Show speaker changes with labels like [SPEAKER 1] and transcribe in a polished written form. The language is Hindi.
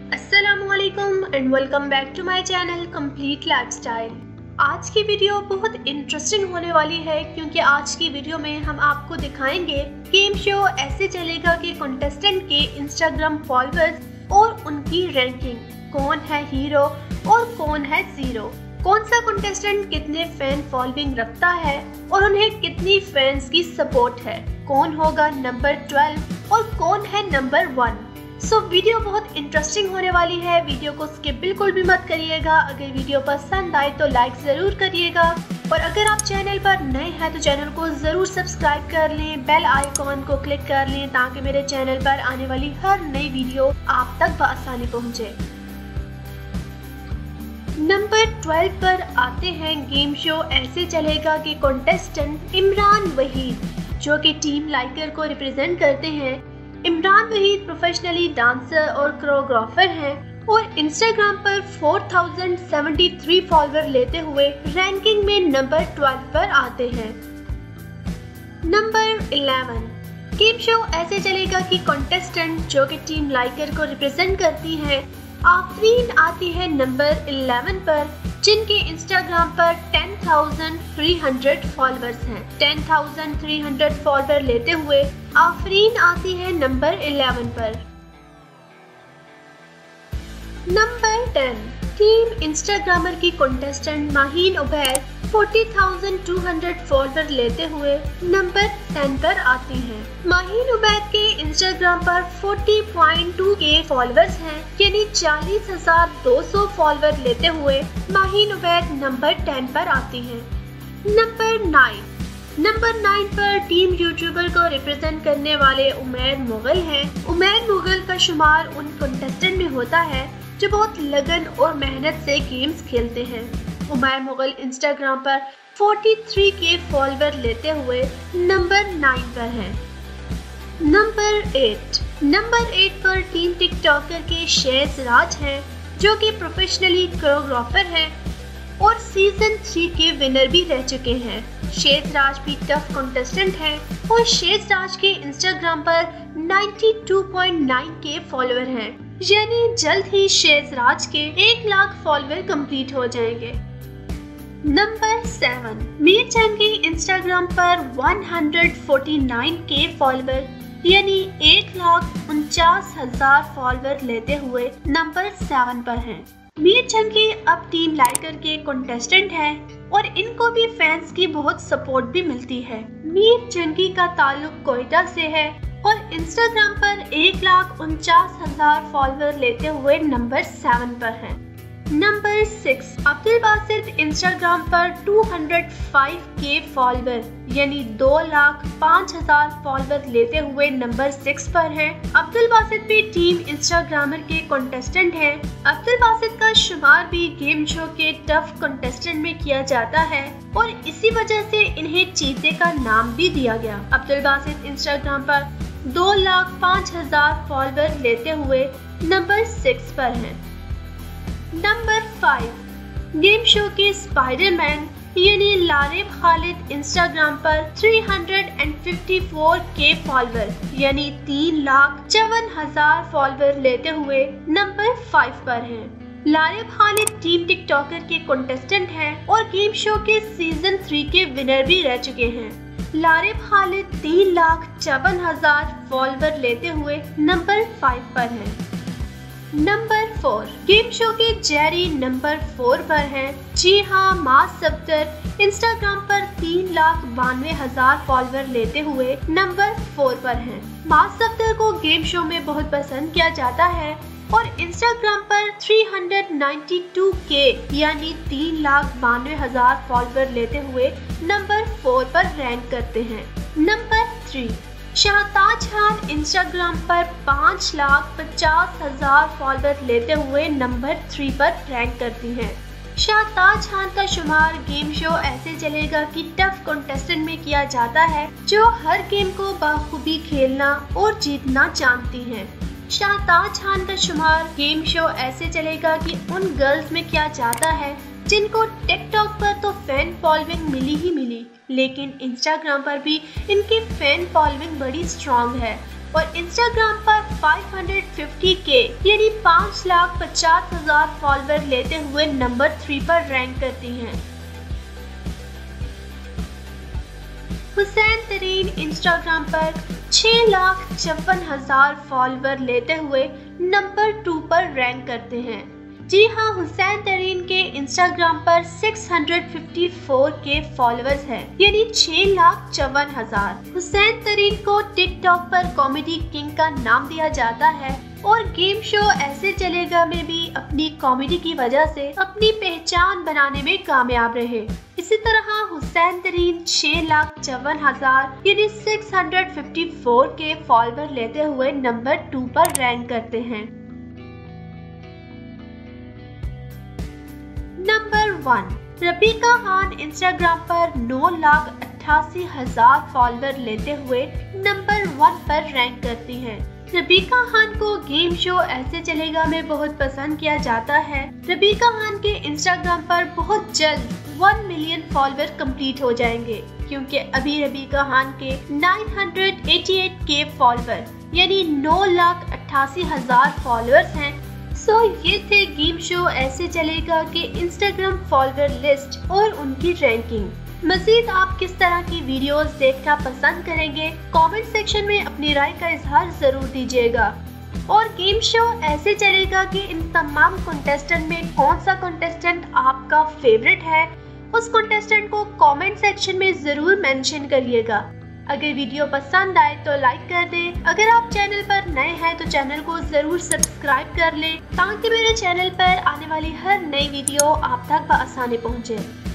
[SPEAKER 1] अस्सलामुअलैकुम and welcome back to my channel complete lifestyle. आज की वीडियो बहुत इंटरेस्टिंग होने वाली है क्योंकि आज की वीडियो में हम आपको दिखाएंगे गेम शो ऐसे चलेगा के कंटेस्टेंट के इंस्टाग्राम फॉलोअर्स और उनकी रैंकिंग, कौन है हीरो और कौन है जीरो, कौन सा कंटेस्टेंट कितने फैन फॉलोइंग रखता है और उन्हें कितनी फैंस की सपोर्ट है, कौन होगा नंबर 12 और कौन है नंबर 1। वीडियो बहुत इंटरेस्टिंग होने वाली है। वीडियो को स्किप बिल्कुल भी मत करिएगा। अगर वीडियो पसंद आए तो लाइक जरूर करिएगा और अगर आप चैनल पर नए हैं तो चैनल को जरूर सब्सक्राइब कर लें, बेल आइकॉन को क्लिक कर लें ताकि मेरे चैनल पर आने वाली हर नई वीडियो आप तक बआसानी पहुंचे। नंबर 12 पर आते हैं गेम शो ऐसे चलेगा के कंटेस्टेंट इमरान वहीद, जो कि टीम लाइकर को रिप्रेजेंट करते हैं। इमरान वहीद प्रोफेशनली डांसर और कोरियोग्राफर हैं और इंस्टाग्राम पर 4073 फॉलोअर लेते हुए रैंकिंग में नंबर 12 पर आते हैं। नंबर 11 गेम शो ऐसे चलेगा कि कंटेस्टेंट जो कि टीम लाइकर को रिप्रेजेंट करती हैं आफरीन आती है नंबर 11 पर, जिनके इंस्टाग्राम पर 10,300 फॉलोअर्स हैं। 10,300 फॉलोअर लेते हुए आफरीन आती है नंबर 11 पर। नंबर 10 टीम इंस्टाग्रामर की कंटेस्टेंट माहीन उबैद 40,200 फॉलोअर लेते हुए नंबर 10 पर आती हैं। माहीन उबैद के इंस्टाग्राम पर 40.2K फॉलोअर्स हैं, यानी 40,200 फॉलोअर लेते हुए माहीन उबैद नंबर 10 पर आती हैं। नंबर 9 पर टीम यूट्यूबर को रिप्रेजेंट करने वाले उमैर मुगल हैं। उमैर मुगल का शुमार उन कंटेस्टेंट में होता है जो बहुत लगन और मेहनत से गेम्स खेलते हैं। उमैर मुगल इंस्टाग्राम पर 43K फॉलोअर लेते हुए नंबर 9 पर हैं। नंबर 8 पर टीम टिकटॉकर के शेज राज हैं, जो कि प्रोफेशनली कोरियोग्राफर हैं और सीजन 3 के विनर भी रह चुके हैं। शेज राज भी टफ कंटेस्टेंट हैं और शेज राज के इंस्टाग्राम पर 92.9K फॉलोअर हैं, यानी जल्द ही शेज राज के 1 लाख फॉलोअर कंप्लीट हो जाएंगे। नंबर 7 मीर चंद के इंस्टाग्राम पर 149K फॉलोअर यानी 1,49,000 फॉलोअर लेते हुए नंबर 7 पर हैं। मीर चंकी अब टीम लाइकर के कंटेस्टेंट हैं और इनको भी फैंस की बहुत सपोर्ट भी मिलती है। मीर चंकी का ताल्लुक कोयटा से है और इंस्टाग्राम पर 1,49,000 फॉलोअर लेते हुए नंबर 7 पर हैं। नंबर 6 अब्दुल बासित इंस्टाग्राम पर 205K फॉलोअर यानी 2,05,000 फॉलोअर लेते हुए नंबर 6 पर हैं। अब्दुल बासित भी टीम इंस्टाग्रामर के कंटेस्टेंट हैं। अब्दुल बासित का शुमार भी गेम शो के टफ कंटेस्टेंट में किया जाता है और इसी वजह से इन्हें चीते का नाम भी दिया गया। अब्दुल बासित इंस्टाग्राम पर 2,05,000 फॉलोअर लेते हुए नंबर 6 पर हैं। नंबर 5 गेम शो के स्पाइडरमैन यानी लारिब खालिद इंस्टाग्राम पर 354K फॉलोअर यानी 3,54,000 फॉलोअर लेते हुए नंबर 5 पर हैं। लारिब खालिद टीम टिकटॉकर के कंटेस्टेंट हैं और गेम शो के सीजन 3 के विनर भी रह चुके हैं। लारिब खालिद 3,54,000 फॉलोअर लेते हुए नंबर 5 पर हैं। नंबर 4 गेम शो के जेरी नंबर 4 पर हैं। जी हाँ, मास सफ्तर इंस्टाग्राम पर 3,92,000 फॉलोअर लेते हुए नंबर 4 पर हैं। मास सफ्तर को गेम शो में बहुत पसंद किया जाता है और इंस्टाग्राम पर 392K यानी 3,92,000 फॉलोअर लेते हुए नंबर 4 पर रैंक करते हैं। नंबर 3 शाहताज खान इंस्टाग्राम पर 5,50,000 फॉलोअर लेते हुए नंबर 3 पर रैंक करती हैं। शाहताज खान का शुमार गेम शो ऐसे चलेगा कि टफ कंटेस्टेंट में किया जाता है, जो हर गेम को बखूबी खेलना और जीतना जानती हैं। शाहताज खान का शुमार गेम शो ऐसे चलेगा कि उन गर्ल्स में किया जाता है जिनको टिकटॉक पर तो फैन फॉलोइंग मिली ही मिली, लेकिन इंस्टाग्राम पर भी इनकी फैन फॉलोइंग बड़ी स्ट्रॉन्ग है और इंस्टाग्राम पर 550K यानी 5 5,50,000 फॉलोअर लेते हुए नंबर 3 पर रैंक करती हैं। हुसैन तरीन इंस्टाग्राम पर 6,54,000 फॉलोअर लेते हुए नंबर 2 पर रैंक करते हैं। जी हाँ, हुसैन तरीन के इंस्टाग्राम पर 654 के फॉलोअर्स हैं, यानी 6,54,000। हुसैन तरीन को टिकटॉक पर कॉमेडी किंग का नाम दिया जाता है और गेम शो ऐसे चलेगा में भी अपनी कॉमेडी की वजह से अपनी पहचान बनाने में कामयाब रहे। इसी तरह हुसैन तरीन 6,54,000 यानी 654 के फॉलोअर लेते हुए नंबर 2 पर रैंक करते हैं। नंबर 1, रबीका खान इंस्टाग्राम पर 9,88,000 फॉलोअर लेते हुए नंबर 1 पर रैंक करती हैं। रबीका खान को गेम शो ऐसे चलेगा में बहुत पसंद किया जाता है। रबीका खान के इंस्टाग्राम पर बहुत जल्द 1 मिलियन फॉलोअर कंप्लीट हो जाएंगे, क्योंकि अभी रबीका खान के 988 के फॉलोअर यानी 9,88,000 फॉलोअर्स हैं। सो ये थे गेम शो ऐसे चलेगा के इंस्टाग्राम फॉलोअर लिस्ट और उनकी रैंकिंग। मजीद आप किस तरह की वीडियोस देखना पसंद करेंगे, कमेंट सेक्शन में अपनी राय का इजहार जरूर दीजिएगा। और गेम शो ऐसे चलेगा कि इन तमाम कंटेस्टेंट में कौन सा कंटेस्टेंट आपका फेवरेट है, उस कंटेस्टेंट को कमेंट सेक्शन में जरूर मेंशन करिएगा। अगर वीडियो पसंद आए तो लाइक कर दें। अगर आप चैनल पर नए हैं तो चैनल को जरूर सब्सक्राइब कर लें, ताकि मेरे चैनल पर आने वाली हर नई वीडियो आप तक बआसानी पहुंचे।